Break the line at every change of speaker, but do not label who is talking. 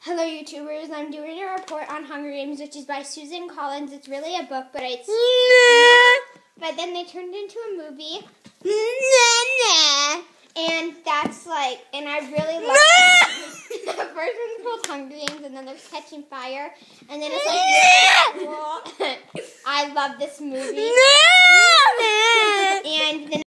Hello YouTubers, I'm doing a report on Hunger Games, which is by Susan Collins. It's really a book, but it's but then they turned it into a movie. And that's and I really love it. The first one's called Hunger Games, and then there's Catching Fire, and then it's really cool. I love this movie. And then